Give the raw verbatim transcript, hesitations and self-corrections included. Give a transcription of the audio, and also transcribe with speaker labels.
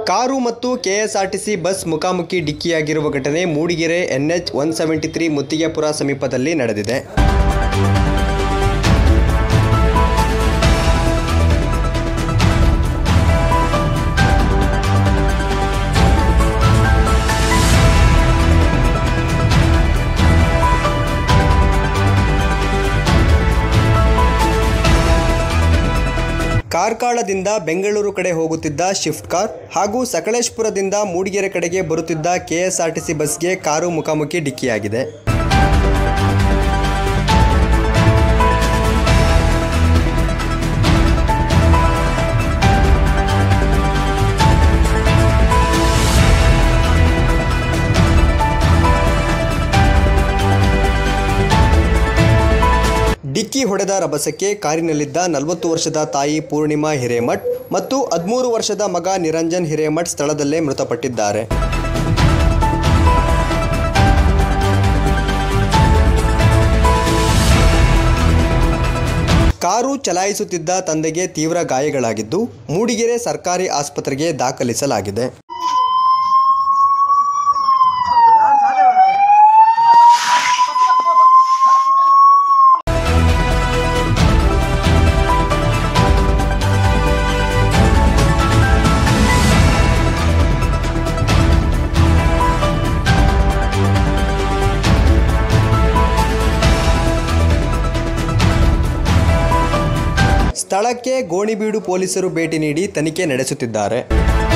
Speaker 1: Car ಮತ್ತು KSRTC bus ಮುಖಾಮುಖಿ ಡಿಕ್ಕಿಯಾಗಿರುವ ಘಟನೆ Mudigere NH one seventy three Muttigepura ಸಮೀಪದಲ್ಲಿ ನಡೆದಿದೆ. ಕಾರ್ಕಳದಿಂದ ಬೆಂಗಳೂರು ಕಡೆ ಹೋಗುತ್ತಿದ್ದ ಶಿಫ್ಟ್ ಕಾರ್ ಹಾಗೂ ಸಕಲೇಶಪುರದಿಂದ ಮೂಡಿಗೆರೆ ಕಡೆಗೆ ಬರುತ್ತಿದ್ದ ಕೆಎಸ್ಆರ್ಟಿಸಿ ಬಸ್ಗೆ ಕಾರು ಮುಖಾಮುಖಿ ಡಿಕ್ಕಿಯಾಗಿದೆ. ಡಿಕ್ಕಿ ಹೊಡೆದ ರಭಸಕ್ಕೆ ಕಾರಿನಲ್ಲಿದ್ದ ನಲವತ್ತು ವರ್ಷದ ತಾಯಿ ಪೂರ್ಣಿಮಾ ಹಿರೇಮಠ್ ಮತ್ತು ಹದಿಮೂರು ವರ್ಷದ ಮಗ ನಿರಂಜನ್ ಹಿರೇಮಠ್ ಸ್ಥಳದಲ್ಲೇ ಮೃತಪಟ್ಟಿದ್ದಾರೆ. ಕಾರು ಚಲಾಯಿಸುತ್ತಿದ್ದ ತಂದೆಗೆ ತೀವ್ರ ಗಾಯಗಳಾಗಿದ್ದು ಮೂಡಿಗೆರೆ ಸರ್ಕಾರಿ ಆಸ್ಪತ್ರೆಗೆ ದಾಖಲಿಸಲಾಗಿದೆ. ಸ್ಥಳಕ್ಕೆ ಗೋಣಿಬೀಡು ಪೊಲೀಸರು ಭೇಟಿ ನೀಡಿ ತನಿಖೆ ನಡೆಸುತ್ತಿದ್ದಾರೆ.